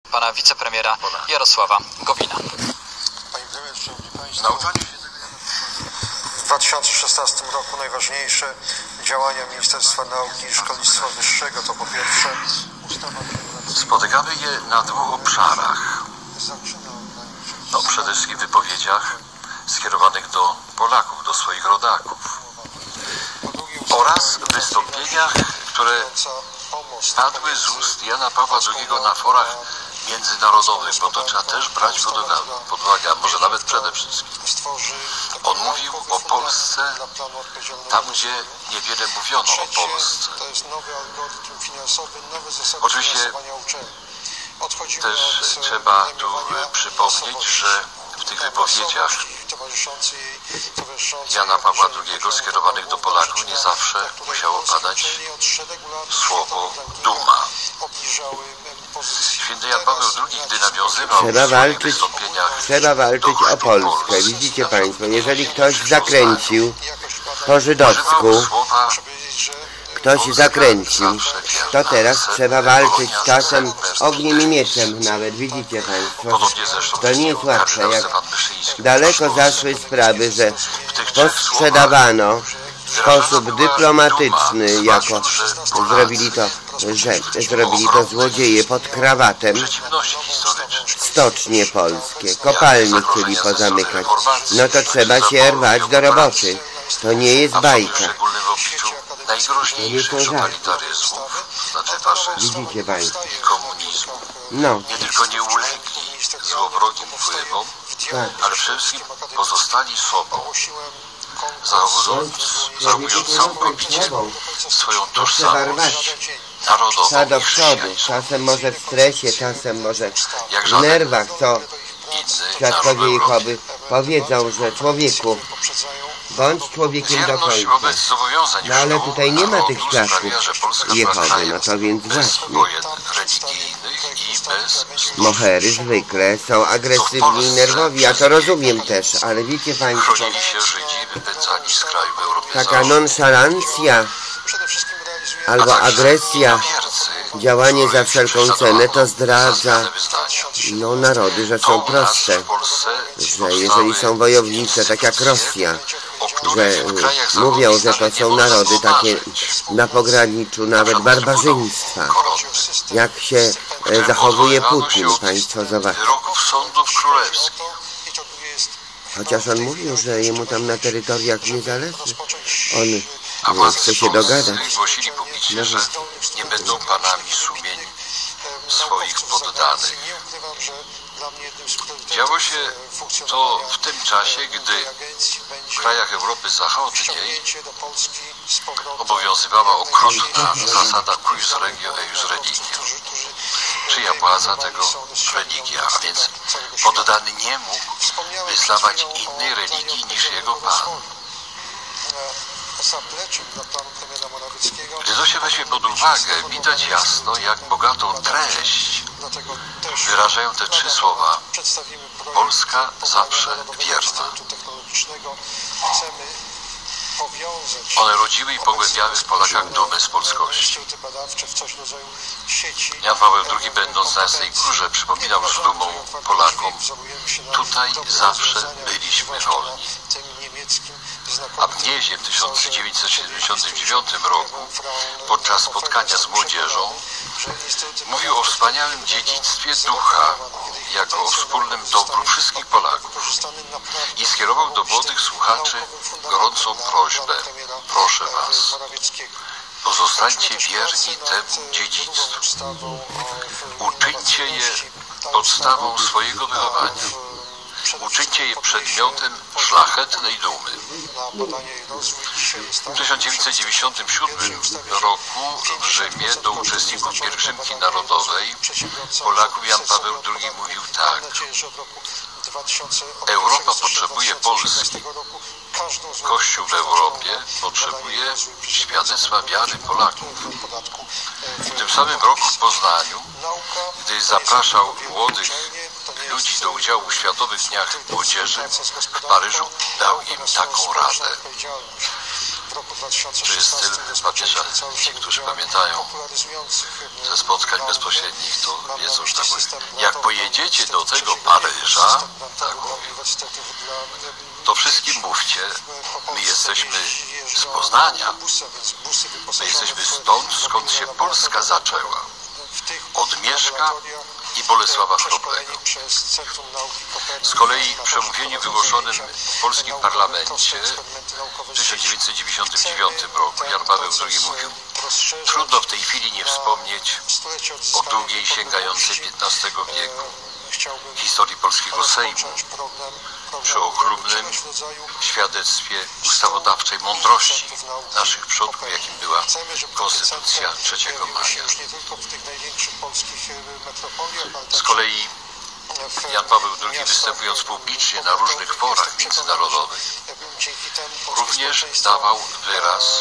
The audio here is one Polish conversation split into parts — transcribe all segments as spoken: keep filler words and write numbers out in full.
pana wicepremiera Jarosława Gowina. W dwa tysiące szesnastym roku najważniejsze działania Ministerstwa Nauki i Szkolnictwa Wyższego to po pierwsze ustawa... Spotykamy je na dwóch obszarach. No, przede wszystkim w wypowiedziach skierowanych do Polaków, do swoich rodaków. Oraz w wystąpieniach, które padły z ust Jana Pawła drugiego na forach międzynarodowych, bo to trzeba też brać pod uwagę, pod uwagę, a może nawet przede wszystkim. On mówił o Polsce tam, gdzie niewiele mówiono o Polsce. Oczywiście też trzeba tu przypomnieć, że w tych wypowiedziach Jana Pawła drugiego skierowanych do Polaków nie zawsze musiało padać słowo duma. Święty Jan Paweł drugi, gdy nawiązywał trzeba w walczyć, wystąpieniach trzeba walczyć o Polskę. Widzicie Państwo, jeżeli ktoś zakręcił po żydowsku, ktoś zakręcił, to teraz trzeba walczyć czasem ogniem i mieczem nawet, widzicie Państwo. To nie jest łatwe, jak daleko zaszły sprawy, że posprzedawano w sposób dyplomatyczny, jako zrobili to, że zrobili to złodzieje pod krawatem, stocznie polskie, kopalnie chcieli pozamykać. No to trzeba się rwać do roboty. To nie jest bajka. Najgroźniejszych totalitaryzmów, to znaczy faszyzmu i komunizmu, no. nie tylko nie ulegli złowrogim wpływom, tak. ale przede wszystkim pozostali sobą, zachowując, zachowując całkowicie swoją tożsamość narodową do przodu, czasem może w stresie, czasem może w nerwach, co świadkowie Jehowy powiedzą, że człowieku, bądź człowiekiem do końca. No ale tutaj nie ma tych świadków Jehowy, no to więc właśnie. Mohery zwykle są agresywni i nerwowi, ja to rozumiem też, ale wiecie Państwo, taka nonszalancja albo agresja, działanie za wszelką cenę, to zdradza no, narody, że są proste, że jeżeli są wojownicze, tak jak Rosja, że mówią, że to są narody takie na pograniczu nawet barbarzyństwa, jak się zachowuje Putin, Państwo zobaczcie. Chociaż on mówił, że jemu tam na terytoriach nie zależy, on chce się dogadać. Głosili publicznie, że nie będą panami sumień swoich poddanych. Działo się to w tym czasie, gdy w krajach Europy Zachodniej obowiązywała okrutna zasada cuius regio eius religio. Czyja władza, tego religia, a więc poddany nie mógł wyznawać innej religii niż jego pan. Gdy to się weźmie pod uwagę, widać jasno, jak bogatą treść wyrażają te trzy słowa. Polska zawsze wierna. One rodziły i pogłębiały w Polakach dumę z polskości. Jan Paweł drugi, będąc na Jasnej Górze, przypominał z dumą Polakom: tutaj zawsze byliśmy wolni. A w Gnieźnie w tysiąc dziewięćset siedemdziesiątym dziewiątym roku, podczas spotkania z młodzieżą, mówił o wspaniałym dziedzictwie ducha, jako o wspólnym dobru wszystkich Polaków i skierował do młodych słuchaczy gorącą prośbę: proszę Was, pozostańcie wierni temu dziedzictwu, uczyńcie je podstawą swojego wychowania. Uczyńcie je przedmiotem szlachetnej dumy. W tysiąc dziewięćset dziewięćdziesiątym siódmym roku w Rzymie do uczestników pielgrzymki narodowej Polaków Jan Paweł drugi mówił tak: Europa potrzebuje Polski. Kościół w Europie potrzebuje świadectwa wiary Polaków. W tym samym roku w Poznaniu, gdy zapraszał młodych ludzi do udziału w Światowych Dniach Młodzieży w Paryżu, dał im taką radę: To jest styl papieża. Ci, którzy pamiętają ze spotkań bezpośrednich, to wiedzą, że tak mówię. Jak pojedziecie do tego Paryża, tak mówię, to wszystkim mówcie, my jesteśmy z Poznania, my jesteśmy stąd, skąd się Polska zaczęła. Od Mieszka i Bolesława Chrobrego. Z kolei w przemówieniu wygłoszonym w polskim parlamencie w tysiąc dziewięćset dziewięćdziesiątym dziewiątym roku Jan Paweł drugi mówił: trudno w tej chwili nie wspomnieć o długiej, sięgającej piętnastego wieku historii polskiego Sejmu, przy ochlubnym świadectwie ustawodawczej mądrości naszych przodków, jakim była Konstytucja trzeciego maja. Z kolei Jan Paweł drugi, występując publicznie na różnych forach międzynarodowych, również dawał wyraz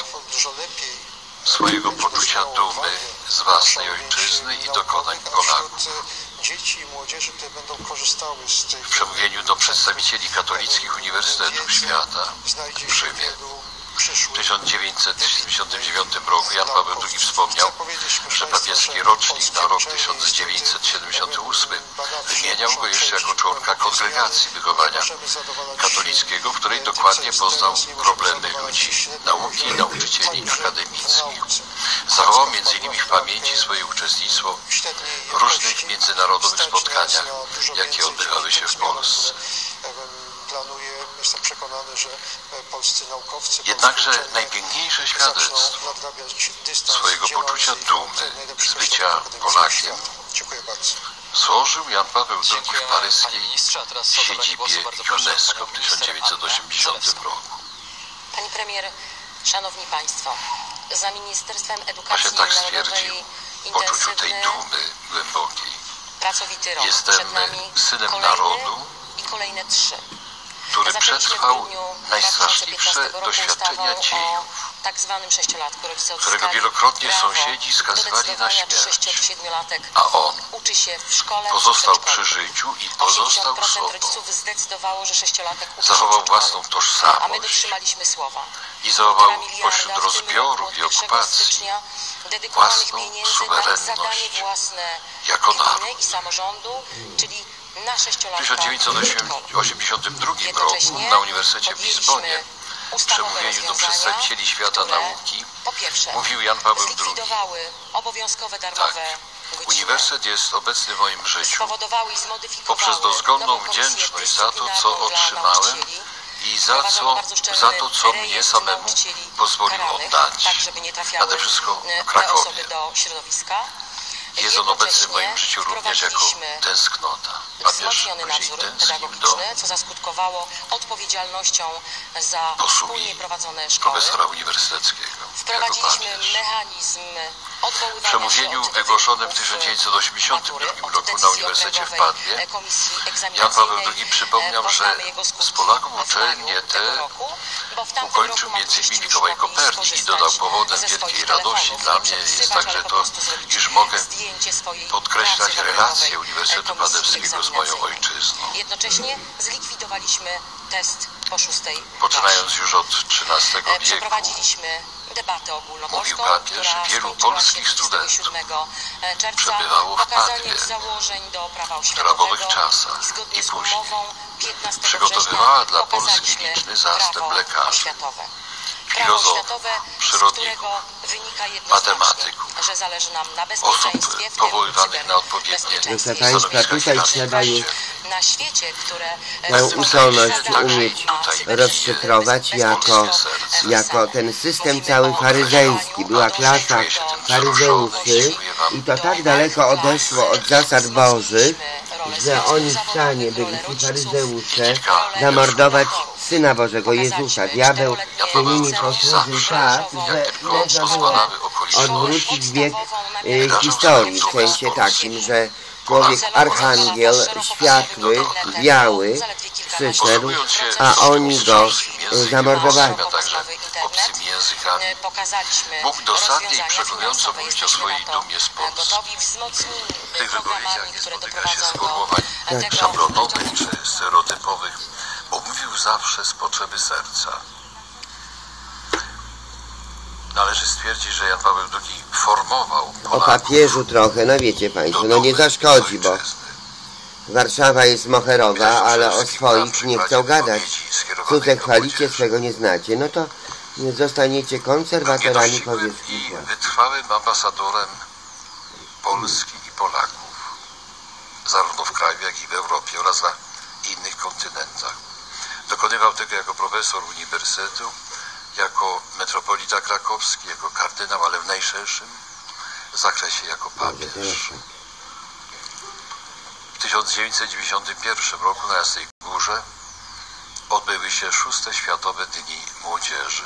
swojego poczucia dumy z własnej ojczyzny i dokonań Polaków. Dzieci i młodzieży, które będą korzystały z tych... W przemówieniu do przedstawicieli katolickich uniwersytetów świata w Rzymie w tysiąc dziewięćset siedemdziesiątym dziewiątym roku Jan Paweł drugi wspomniał, że papieski rocznik na rok tysiąc dziewięćset siedemdziesiąty ósmy wymieniał go jeszcze jako członka Kongregacji Wychowania Katolickiego, w której dokładnie poznał problemy ludzi, nauki i nauczycieli akademickich. Zachował między innymi w pamięci swoje uczestnictwo w różnych międzynarodowych spotkaniach, jakie odbywały się w Polsce. Jestem przekonany, że polscy naukowcy... Jednakże najpiękniejsze świadectwo swojego poczucia dumy z bycia Polakiem złożył Jan Paweł drugi w paryskiej siedzibie UNESCO w tysiąc dziewięćset osiemdziesiątym roku. Pani premier, szanowni państwo, za Ministerstwem Edukacji Właśnie tak Narodowej stwierdził w poczuciu tej dumy głębokiej. pracowity rok. Jestem Przed nami synem kolejny narodu, i kolejne trzy. który Zaczęliśmy przetrwał w grudniu najstraszliwsze dwa tysiące piętnastego roku doświadczenia ustawą dziejów, o tak zwanym sześciolatku. Rodzice którego odzyskali wielokrotnie prawo sąsiedzi do skazywali na decydowania, czy śmierć, sześcio- czy siedmiolatek a on uczy się w szkole pozostał czy w przy przedszkolu. życiu i pozostał osiemdziesiąt procent sobą. rodziców zdecydowało, że sześciolatek uczy się w Zachował przedszkolu. własną A my tożsamość dotrzymaliśmy słowa. i zachował Półtora miliarda pośród w tym roku rozbiorów od i pierwszego okupacji stycznia dedykowanych własną pieniędzy na suwerenność zadanie własne jako gminy naród. i samorządu, czyli na W sześciolatka tysiąc dziewięćset osiemdziesiątym drugim roku Jednocześnie na Uniwersytecie w podjęliśmy Lizbonie w ustawowe przemówieniu do rozwiązania, przedstawicieli świata które, nauki po pierwsze, mówił Jan Paweł drugi. zlikwidowały obowiązkowe darmowe Tak, godziny, uniwersytet jest obecny w moim życiu spowodowały i zmodyfikowały poprzez dozgonną nową komisję wdzięczność za to, co dyscyplinarną dla otrzymałem nauczycieli. i za, Wprowadzono co, bardzo szczelny za to, co mnie rejestr samemu nauczycieli pozwolił karanych, oddać. tak żeby nie trafiały Nade wszystko w te Krakowie. osoby do środowiska. Jest on obecny w moim Jednocześnie życiu również jako wprowadziliśmy tęsknota. Papież wzmocniony później nadzór tęsknił do pedagogiczny, co zaskutkowało odpowiedzialnością za posługi wspólnie prowadzone szkoły. profesora uniwersyteckiego. jako Wprowadziliśmy papież. mechanizm odwoływania W przemówieniu się od wygłoszonym w wyników tysiąc dziewięćset osiemdziesiątym matury, drugim od roku na decyzji Uniwersytecie w okręgowej Padwie Komisji Jan Paweł drugi Egzaminacyjnej przypomniał, że poznamy jego skutki z Polaków w uczelnie maju te tego roku, bo w tamtym ukończył roku między innymi maturyści Mikołaj już mogli Kopernik i skorzystać dodał powodem ze wielkiej swoich radości telefonów, dla nie mnie jest przepisywać, także ale po to, prostu zrobić iż mogę zdjęcie swojej podkreślać pracy relacje pokojowej Uniwersytetu Komisji Padewskiego z moją Egzaminacyjnej. ojczyzną. Jednocześnie zlikwidowaliśmy test po szóstej Poczynając już od trzynastego klasie. wieku, Przeprowadziliśmy debatę ogólnopolską, mówił papież, która wielu skończyła polskich się studentów dwudziestego siódmego czerwca przebywało w pokazaniem Padwie założeń do prawa w prawowych oświatowego czasach i zgodnie i z później umową piętnastego przygotowywała września dla Polski pokazaliśmy liczny zastęp prawo lekarzy, oświatowe. Prawo filozofów, oświatowe, z przyrodników, którego wynika jednoznacznie, matematyków, że zależy nam na osób bezpieczeństwie, w tym powoływanych na odpowiednie cyberbezpieczeństwie. Proszę Państwa, tutaj trzeba jest na świecie, które tę usolność zadaje umieć na cyberbezpieczeństwie, rozszyfrować jako, jako ten system cały faryzejski. Była klasa faryzeuszy i to tak daleko odeszło od zasad bożych, że oni w stanie byli, ci faryzeusze, zamordować Syna Bożego, Jezusa. Diabeł przy nimi posłużył tak, że można było odwrócić bieg y, historii, w sensie takim, że człowiek archangiel, światły, biały, przyszedł, a oni go y, zamordowali. obcymi językami, mógł dosadnie i przekonująco mówić o swojej dumie z Polski. W tych wypowiedziach nie spotyka się sformułowań szablonowych czy stereotypowych, bo mówił zawsze z potrzeby serca. Należy stwierdzić, że Jan Paweł drugi formował Polaków. O papieżu trochę, no wiecie państwo, no nie zaszkodzi, bo Warszawa jest moherowa, ale o swoich nie chcą gadać. Cudze chwalicie, swego nie znacie. No to nie zostaniecie konserwatorami powierzchni. I wytrwałym ambasadorem Polski i Polaków, zarówno w kraju, jak i w Europie oraz na innych kontynentach. Dokonywał tego jako profesor uniwersytetu, jako metropolita krakowski, jako kardynał, ale w najszerszym zakresie jako papież. W tysiąc dziewięćset dziewięćdziesiątym pierwszym roku na Jasnej Górze odbyły się szóste Światowe Dni Młodzieży.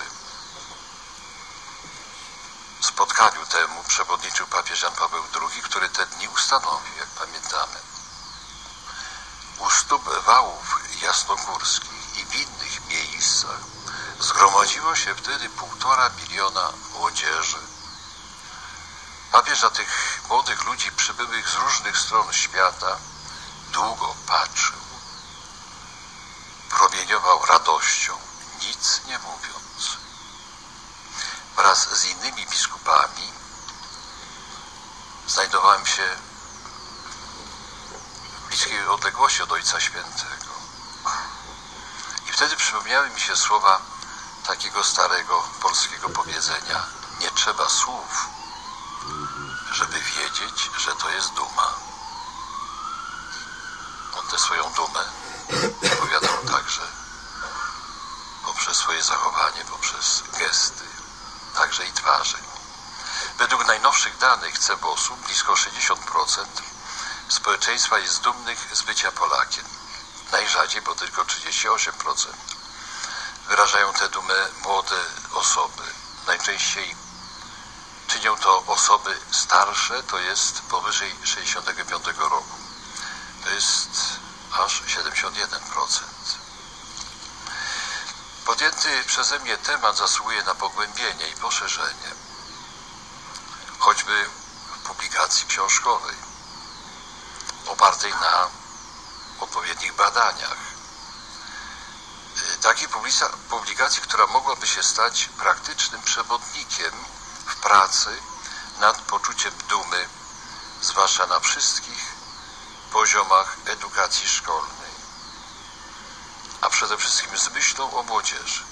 Spotkaniu temu przewodniczył papież Jan Paweł drugi, który te dni ustanowił, jak pamiętamy. U stóp wałów jasnogórskich i w innych miejscach zgromadziło się wtedy półtora miliona młodzieży. Papież na tych młodych ludzi przybyłych z różnych stron świata długo patrzył. Promieniował radością, nic nie mówiąc. Wraz z innymi biskupami znajdowałem się w bliskiej odległości od Ojca Świętego. I wtedy przypomniały mi się słowa takiego starego polskiego powiedzenia: nie trzeba słów, żeby wiedzieć, że to jest duma. On tę swoją dumę opowiadał także poprzez swoje zachowanie, poprzez gesty, także i twarze. Według najnowszych danych C B O S-u blisko sześćdziesiąt procent społeczeństwa jest dumnych z bycia Polakiem. Najrzadziej, bo tylko trzydzieści osiem procent. Wyrażają tę dumę młode osoby. Najczęściej czynią to osoby starsze, to jest powyżej sześćdziesiątego piątego roku. To jest aż siedemdziesiąt jeden procent. Podjęty przeze mnie temat zasługuje na pogłębienie i poszerzenie, choćby w publikacji książkowej, opartej na odpowiednich badaniach. Takiej publikacji, która mogłaby się stać praktycznym przewodnikiem w pracy nad poczuciem dumy, zwłaszcza na wszystkich poziomach edukacji szkolnej, a przede wszystkim z myślą o młodzieży.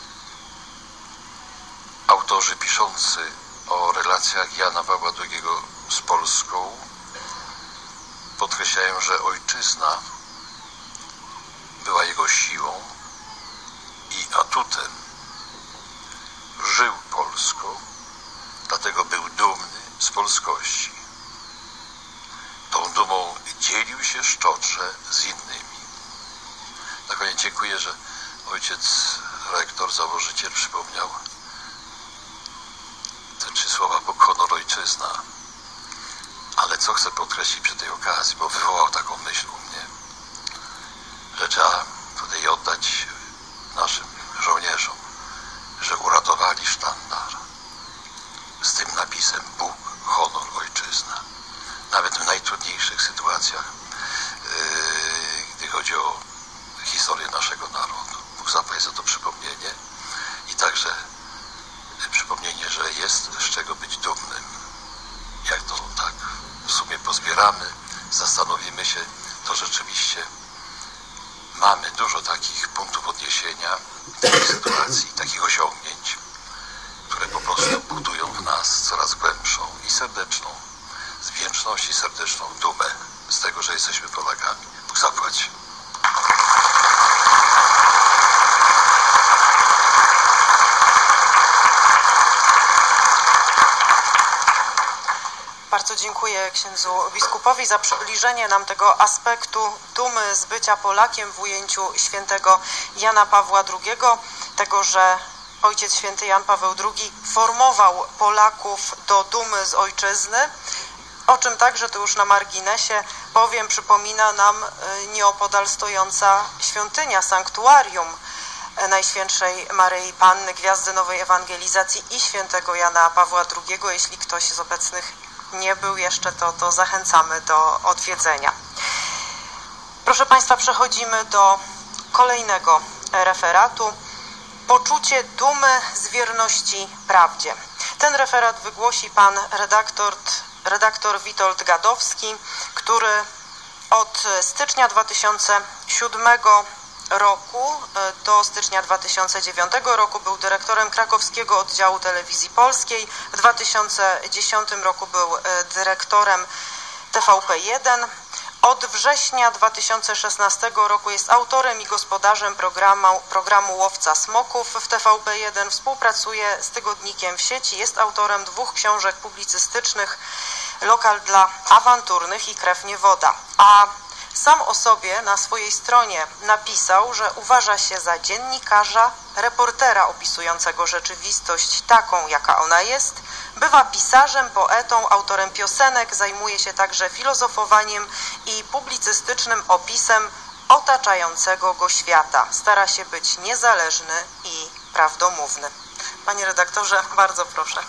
Autorzy piszący o relacjach Jana Pawła drugiego z Polską podkreślają, że ojczyzna była jego siłą i atutem. Żył Polską, dlatego był dumny z polskości. Tą dumą dzielił się szczodrze z innymi. Na koniec dziękuję, że ojciec rektor, założyciel przypomniał te trzy słowa, bo honor ojczyzna. Ale co chcę podkreślić przy tej okazji, bo wywołał taką myśl u mnie, że trzeba tutaj oddać naszym żołnierzom, że uratowali sztandar z tym napisem Bóg, honor, ojczyzna. Nawet w najtrudniejszych sytuacjach, yy, gdy chodzi o historię naszego narodu. Bóg zapłać za to przypomnienie i także przypomnienie, że jest z czego być dumnym. Jak to tak w sumie pozbieramy, zastanowimy się, to rzeczywiście mamy dużo takich punktów odniesienia, takich sytuacji, takich osiągnięć, które po prostu budują w nas coraz głębszą i serdeczną, z wdzięczności serdeczną dumę z tego, że jesteśmy Polakami. Bóg zapłać. Bardzo dziękuję księdzu biskupowi za przybliżenie nam tego aspektu dumy z bycia Polakiem w ujęciu świętego Jana Pawła drugiego, tego, że Ojciec Święty Jan Paweł drugi formował Polaków do dumy z ojczyzny, o czym także tu już na marginesie powiem, przypomina nam nieopodal stojąca świątynia, sanktuarium Najświętszej Maryi Panny, Gwiazdy Nowej Ewangelizacji i świętego Jana Pawła drugiego. Jeśli ktoś z obecnych nie był jeszcze, to, to zachęcamy do odwiedzenia. Proszę Państwa, przechodzimy do kolejnego referatu. Poczucie dumy z wierności prawdzie. Ten referat wygłosi pan redaktor, redaktor Witold Gadowski, który od stycznia dwa tysiące siódmego roku do stycznia dwa tysiące dziewiątego roku był dyrektorem krakowskiego oddziału Telewizji Polskiej. W dwa tysiące dziesiątym roku był dyrektorem T V P jeden. Od września dwa tysiące szesnastego roku jest autorem i gospodarzem programu, programu Łowca Smoków w T V P jeden. Współpracuje z tygodnikiem w sieci. Jest autorem dwóch książek publicystycznych, Lokal dla awanturnych i Krew nie woda. A sam o sobie na swojej stronie napisał, że uważa się za dziennikarza, reportera opisującego rzeczywistość taką, jaka ona jest. Bywa pisarzem, poetą, autorem piosenek, zajmuje się także filozofowaniem i publicystycznym opisem otaczającego go świata. Stara się być niezależny i prawdomówny. Panie redaktorze, bardzo proszę.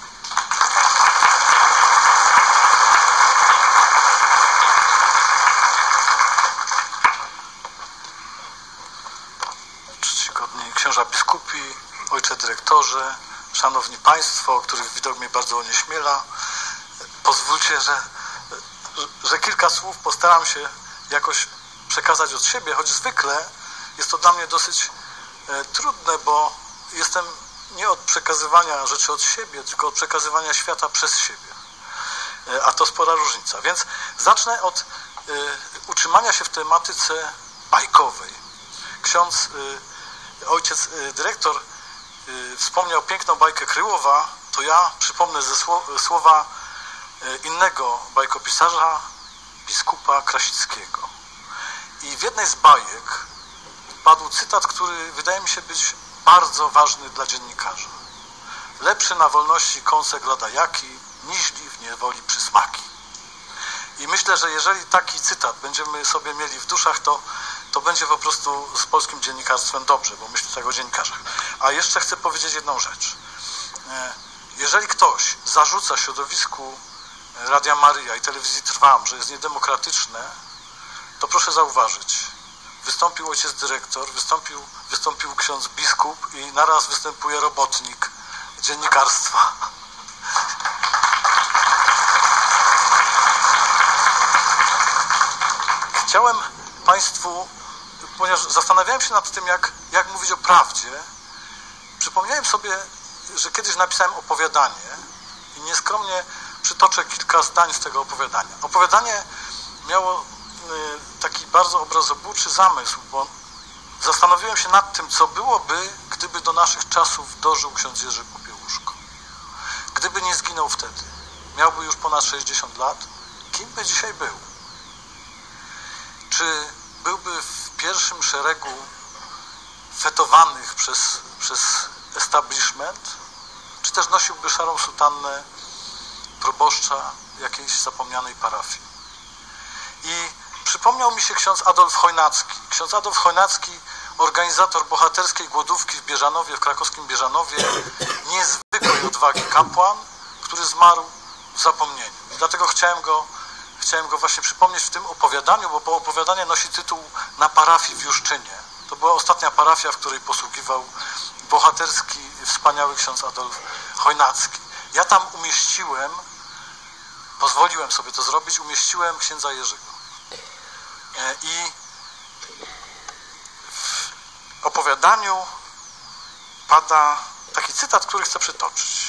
Czcigodni księża biskupi, ojcze dyrektorze, szanowni państwo, których widok mnie bardzo onieśmiela, pozwólcie, że, że kilka słów postaram się jakoś przekazać od siebie, choć zwykle jest to dla mnie dosyć e, trudne, bo jestem nie od przekazywania rzeczy od siebie, tylko od przekazywania świata przez siebie. E, a to spora różnica. Więc zacznę od e, utrzymania się w tematyce bajkowej. Ksiądz, e, ojciec e, dyrektor e, wspomniał piękną bajkę Kryłowa, to ja przypomnę ze słowa e, innego bajkopisarza, biskupa Krasickiego. I w jednej z bajek padł cytat, który wydaje mi się być bardzo ważny dla dziennikarza. Lepszy na wolności kąsek ladajaki, niźli w niewoli przysmaki. I myślę, że jeżeli taki cytat będziemy sobie mieli w duszach, to, to będzie po prostu z polskim dziennikarstwem dobrze, bo myślę tak o dziennikarzach. A jeszcze chcę powiedzieć jedną rzecz. Jeżeli ktoś zarzuca środowisku Radia Maryja i Telewizji Trwam, że jest niedemokratyczne, to proszę zauważyć, wystąpił ojciec dyrektor, wystąpił, wystąpił ksiądz biskup i naraz występuje robotnik dziennikarstwa. Chciałem państwu, ponieważ zastanawiałem się nad tym, jak, jak mówić o prawdzie, przypomniałem sobie, że kiedyś napisałem opowiadanie i nieskromnie przytoczę kilka zdań z tego opowiadania. Opowiadanie miało taki bardzo obrazoburczy zamysł, bo zastanowiłem się nad tym, co byłoby, gdyby do naszych czasów dożył ksiądz Jerzy Popiełuszko. Gdyby nie zginął wtedy, miałby już ponad sześćdziesiąt lat, kim by dzisiaj był? Czy byłby w pierwszym szeregu fetowanych przez, przez establishment, czy też nosiłby szarą sutannę proboszcza jakiejś zapomnianej parafii? I przypomniał mi się ksiądz Adolf Chojnacki. Ksiądz Adolf Chojnacki, organizator bohaterskiej głodówki w Bieżanowie, w krakowskim Bieżanowie, niezwykłej odwagi kapłan, który zmarł w zapomnieniu. I dlatego chciałem go, chciałem go właśnie przypomnieć w tym opowiadaniu, bo opowiadanie nosi tytuł Na parafii w Juszczynie. To była ostatnia parafia, w której posługiwał bohaterski, wspaniały ksiądz Adolf Chojnacki. Ja tam umieściłem, pozwoliłem sobie to zrobić, umieściłem księdza Jerzego. I w opowiadaniu pada taki cytat, który chcę przytoczyć.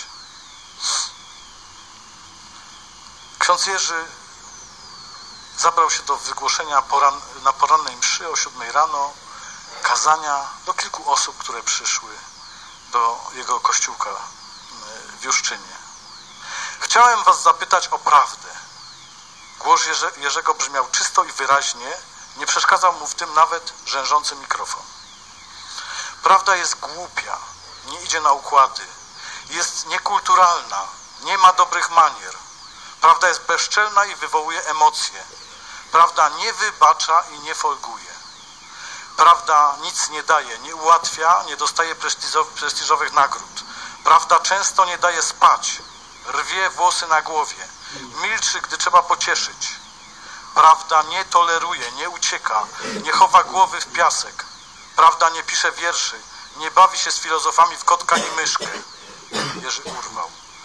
Ksiądz Jerzy zabrał się do wygłoszenia poran, na porannej mszy o siódmej rano kazania do kilku osób, które przyszły do jego kościółka w Juszczynie. Chciałem was zapytać o prawdę. Głos Jerze, Jerzego brzmiał czysto i wyraźnie, nie przeszkadzał mu w tym nawet rzężący mikrofon. Prawda jest głupia, nie idzie na układy, jest niekulturalna, nie ma dobrych manier. Prawda jest bezczelna i wywołuje emocje. Prawda nie wybacza i nie folguje. Prawda nic nie daje, nie ułatwia, nie dostaje prestiżowych nagród. Prawda często nie daje spać, rwie włosy na głowie, milczy, gdy trzeba pocieszyć. Prawda nie toleruje, nie ucieka, nie chowa głowy w piasek. Prawda nie pisze wierszy, nie bawi się z filozofami w kotka i myszkę. Jerzy urwał.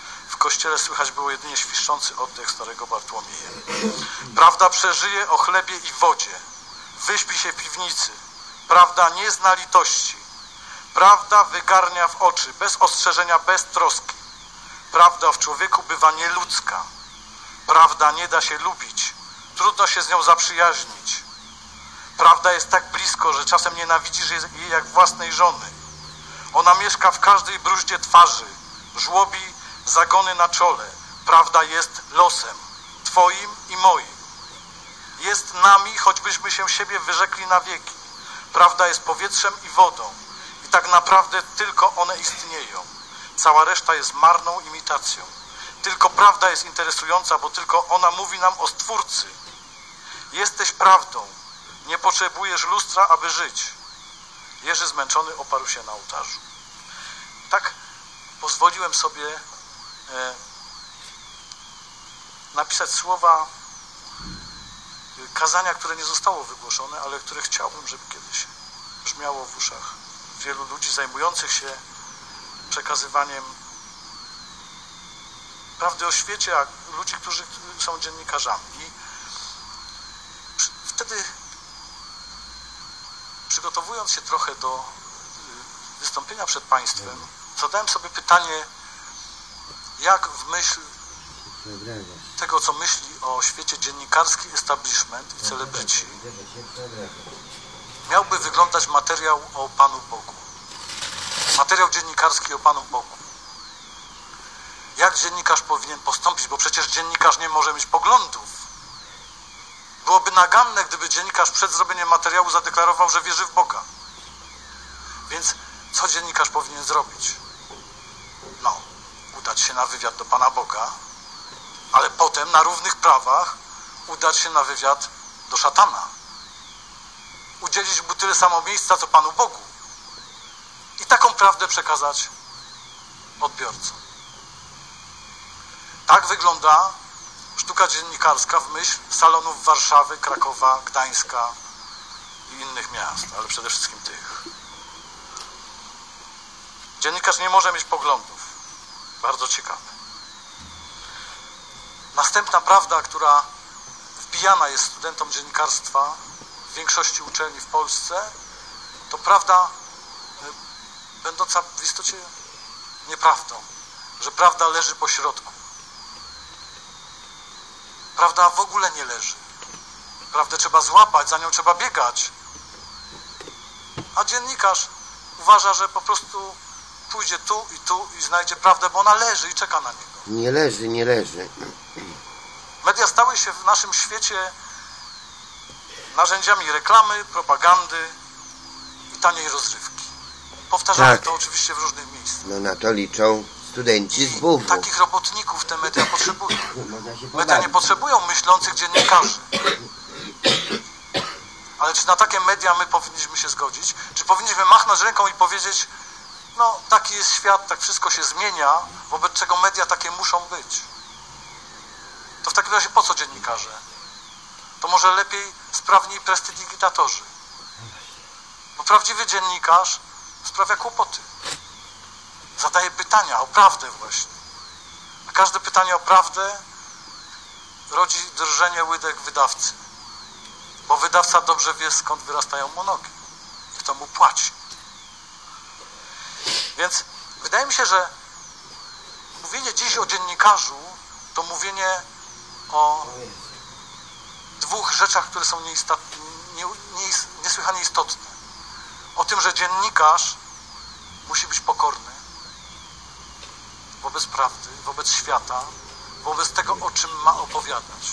kościele słychać było jedynie świszczący oddech starego Bartłomieja. Prawda przeżyje o chlebie i wodzie. Wyśpi się w piwnicy. Prawda nie zna litości. Prawda wygarnia w oczy, bez ostrzeżenia, bez troski. Prawda w człowieku bywa nieludzka. Prawda nie da się lubić. Trudno się z nią zaprzyjaźnić. Prawda jest tak blisko, że czasem nienawidzisz jej jak własnej żony. Ona mieszka w każdej bruździe twarzy, żłobi zagony na czole. Prawda jest losem, twoim i moim. Jest nami, choćbyśmy się siebie wyrzekli na wieki. Prawda jest powietrzem i wodą. I tak naprawdę tylko one istnieją. Cała reszta jest marną imitacją. Tylko prawda jest interesująca, bo tylko ona mówi nam o Stwórcy. Jesteś prawdą. Nie potrzebujesz lustra, aby żyć. Jerzy zmęczony oparł się na ołtarzu. Tak pozwoliłem sobie e, napisać słowa kazania, które nie zostało wygłoszone, ale które chciałbym, żeby kiedyś brzmiało w uszach wielu ludzi zajmujących się przekazywaniem prawdy o świecie, a ludzi, którzy są dziennikarzami. I wtedy, przygotowując się trochę do wystąpienia przed Państwem, zadałem sobie pytanie, jak w myśl tego, co myśli o świecie dziennikarski establishment i celebryci, miałby wyglądać materiał o Panu Bogu. Materiał dziennikarski o Panu Bogu. Jak dziennikarz powinien postąpić, bo przecież dziennikarz nie może mieć poglądów. Byłoby naganne, gdyby dziennikarz przed zrobieniem materiału zadeklarował, że wierzy w Boga. Więc co dziennikarz powinien zrobić? No, udać się na wywiad do Pana Boga, ale potem na równych prawach udać się na wywiad do szatana. Udzielić mu tyle samo miejsca, co Panu Bogu. I taką prawdę przekazać odbiorcom. Tak wygląda sztuka dziennikarska w myśl salonów Warszawy, Krakowa, Gdańska i innych miast, ale przede wszystkim tych. Dziennikarz nie może mieć poglądów. Bardzo ciekawe. Następna prawda, która wbijana jest studentom dziennikarstwa w większości uczelni w Polsce, to prawda będąca w istocie nieprawdą, że prawda leży po środku. Prawda w ogóle nie leży. Prawdę trzeba złapać, za nią trzeba biegać. A dziennikarz uważa, że po prostu pójdzie tu i tu i znajdzie prawdę, bo ona leży i czeka na niego. Nie leży, nie leży. Media stały się w naszym świecie narzędziami reklamy, propagandy i taniej rozrywki. Powtarzamy Tak. to oczywiście w różnych miejscach. No na to liczą studenci z I W W. takich robotników te media potrzebują. Można się Media nie pobawić. potrzebują myślących dziennikarzy. Ale czy na takie media my powinniśmy się zgodzić? Czy powinniśmy machnąć ręką i powiedzieć, no taki jest świat, tak wszystko się zmienia, wobec czego media takie muszą być? To w takim razie po co dziennikarze? To może lepiej sprawni prestidigitatorzy. Bo prawdziwy dziennikarz sprawia kłopoty. Zadaje pytania o prawdę właśnie. A każde pytanie o prawdę rodzi drżenie łydek wydawcy. Bo wydawca dobrze wie, skąd wyrastają mu nogi i kto mu płaci. Więc wydaje mi się, że mówienie dziś o dziennikarzu to mówienie o dwóch rzeczach, które są nieistat, nie, nie, niesłychanie istotne. O tym, że dziennikarz musi być pokorny wobec prawdy, wobec świata, wobec tego, o czym ma opowiadać.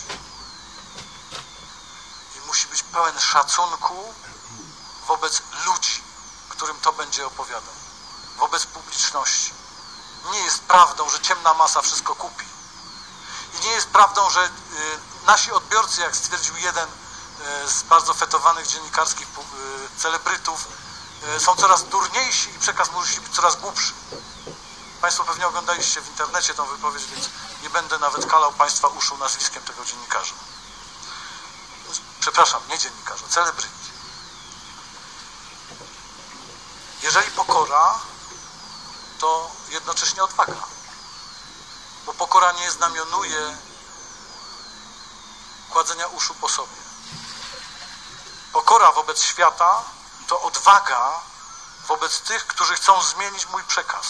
I musi być pełen szacunku wobec ludzi, którym to będzie opowiadał. Wobec publiczności. Nie jest prawdą, że ciemna masa wszystko kupi. I nie jest prawdą, że y, nasi odbiorcy, jak stwierdził jeden y, z bardzo fetowanych dziennikarskich y, celebrytów, y, są coraz durniejsi i przekaz musi być coraz głupszy. Państwo pewnie oglądaliście w internecie tą wypowiedź, więc nie będę nawet kalał Państwa uszu nazwiskiem tego dziennikarza. Przepraszam, nie dziennikarza, celebryty. Jeżeli pokora, to jednocześnie odwaga. bo pokora nie znamionuje kładzenia uszu po sobie. Pokora wobec świata to odwaga wobec tych, którzy chcą zmienić mój przekaz.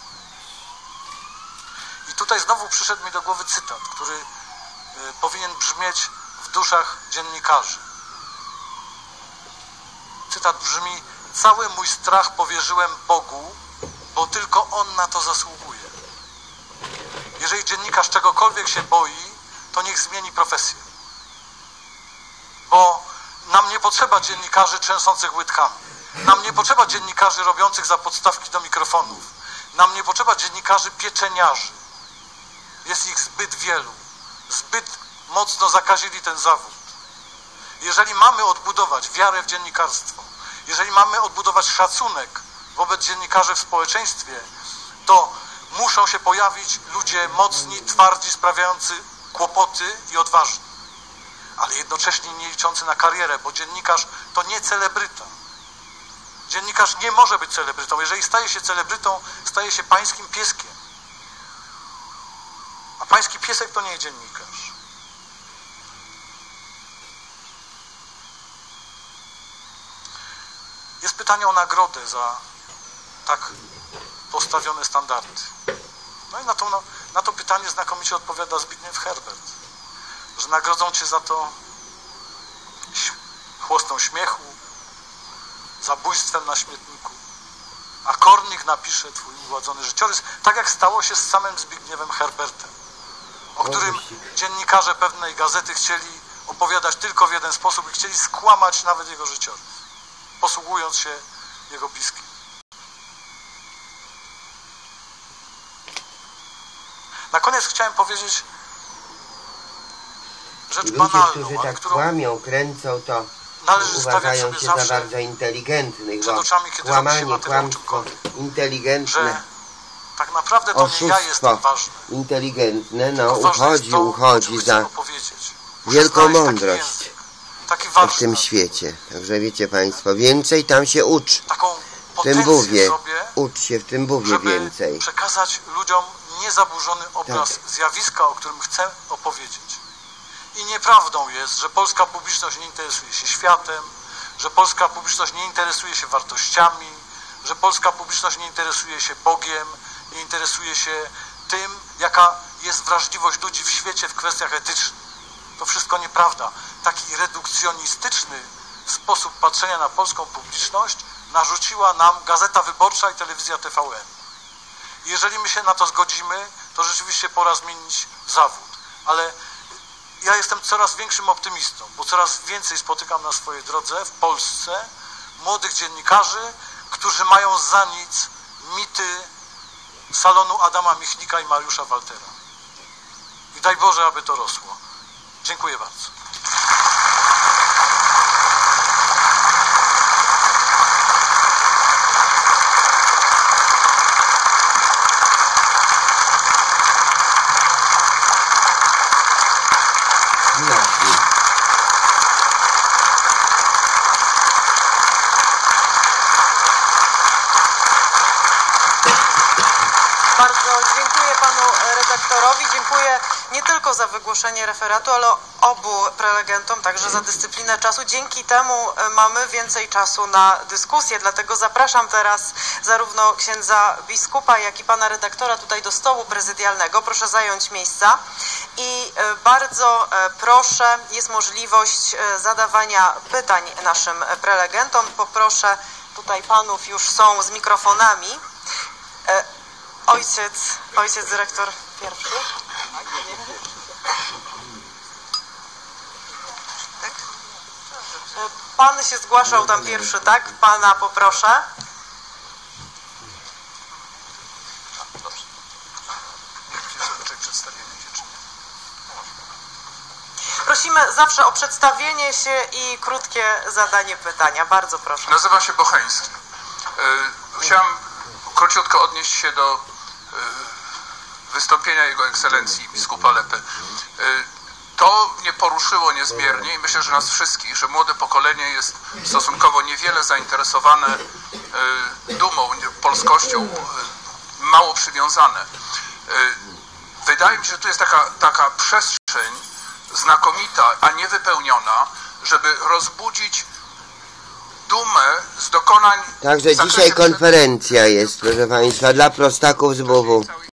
I tutaj znowu przyszedł mi do głowy cytat, który y, powinien brzmieć w duszach dziennikarzy. Cytat brzmi: cały mój strach powierzyłem Bogu, bo tylko On na to zasługuje. Jeżeli dziennikarz czegokolwiek się boi, to niech zmieni profesję. Bo nam nie potrzeba dziennikarzy trzęsących łydkami. Nam nie potrzeba dziennikarzy robiących za podstawki do mikrofonów. Nam nie potrzeba dziennikarzy pieczeniarzy. Jest ich zbyt wielu. Zbyt mocno zakazili ten zawód. Jeżeli mamy odbudować wiarę w dziennikarstwo, jeżeli mamy odbudować szacunek wobec dziennikarzy w społeczeństwie, to muszą się pojawić ludzie mocni, twardzi, sprawiający kłopoty i odważni. Ale jednocześnie nie liczący na karierę, bo dziennikarz to nie celebryta. Dziennikarz nie może być celebrytą. Jeżeli staje się celebrytą, staje się pańskim pieskiem. A pański piesek to nie jest dziennikarz. Jest pytanie o nagrodę za tak postawione standardy. No i na to, na to pytanie znakomicie odpowiada Zbigniew Herbert, że nagrodzą cię za to chłostą śmiechu, zabójstwem na śmietniku, a Kornik napisze twój ugładzony życiorys, tak jak stało się z samym Zbigniewem Herbertem, o którym dziennikarze pewnej gazety chcieli opowiadać tylko w jeden sposób i chcieli skłamać nawet jego życiorys, posługując się jego bliskim. Na koniec chciałem powiedzieć rzecz Ludzie, banalną, którzy ale tak którą kłamią, kręcą, to należy stawiać uważają sobie się za zawsze bardzo inteligentnych, przed bo oczami, kiedy robi się kłamanie, materiał kłamstwo czymkolwiek. inteligentne, Że tak naprawdę to nie ja jestem oszustwo ważny. inteligentne, no Tylko ważne jest uchodzi, to, o uchodzi czym chcę za opowiedzieć. Muszę wielką znaleźć taki mądrość język, taki w warsztat, tym świecie. Także wiecie Państwo, więcej tam się ucz. taką W tym potencję buwie, sobie, ucz się w tym buwie żeby więcej. przekazać ludziom niezaburzony obraz Tak. zjawiska, o którym chcę opowiedzieć. I nieprawdą jest, że polska publiczność nie interesuje się światem, że polska publiczność nie interesuje się wartościami, że polska publiczność nie interesuje się Bogiem, nie interesuje się tym, jaka jest wrażliwość ludzi w świecie w kwestiach etycznych. To wszystko nieprawda. Taki redukcjonistyczny sposób patrzenia na polską publiczność narzuciła nam Gazeta Wyborcza i Telewizja T V N. Jeżeli my się na to zgodzimy, to rzeczywiście pora zmienić zawód. Ale ja jestem coraz większym optymistą, bo coraz więcej spotykam na swojej drodze w Polsce młodych dziennikarzy, którzy mają za nic mity salonu Adama Michnika i Mariusza Waltera. I daj Boże, aby to rosło. Dziękuję bardzo. Bardzo dziękuję panu redaktorowi, dziękuję nie tylko za wygłoszenie referatu, ale obu prelegentom także za dyscyplinę czasu. Dzięki temu mamy więcej czasu na dyskusję, dlatego zapraszam teraz zarówno księdza biskupa, jak i pana redaktora tutaj do stołu prezydialnego. Proszę zająć miejsca i bardzo proszę, jest możliwość zadawania pytań naszym prelegentom. Poproszę, tutaj panów już są z mikrofonami. Ojciec, ojciec dyrektor pierwszy. Tak? Pan się zgłaszał tam pierwszy, tak? Pana poproszę. Prosimy zawsze o przedstawienie się i krótkie zadanie pytania. Bardzo proszę. Nazywam się Bocheński. Chciałem króciutko odnieść się do wystąpienia Jego Ekscelencji biskupa Lepy. To mnie poruszyło niezmiernie i myślę, że nas wszystkich, że młode pokolenie jest stosunkowo niewiele zainteresowane dumą, polskością, mało przywiązane. wydaje mi się, że tu jest taka, taka przestrzeń znakomita, a niewypełniona, żeby rozbudzić dumę z dokonań... Także dzisiaj konferencja jest, proszę Państwa, dla prostaków z W W.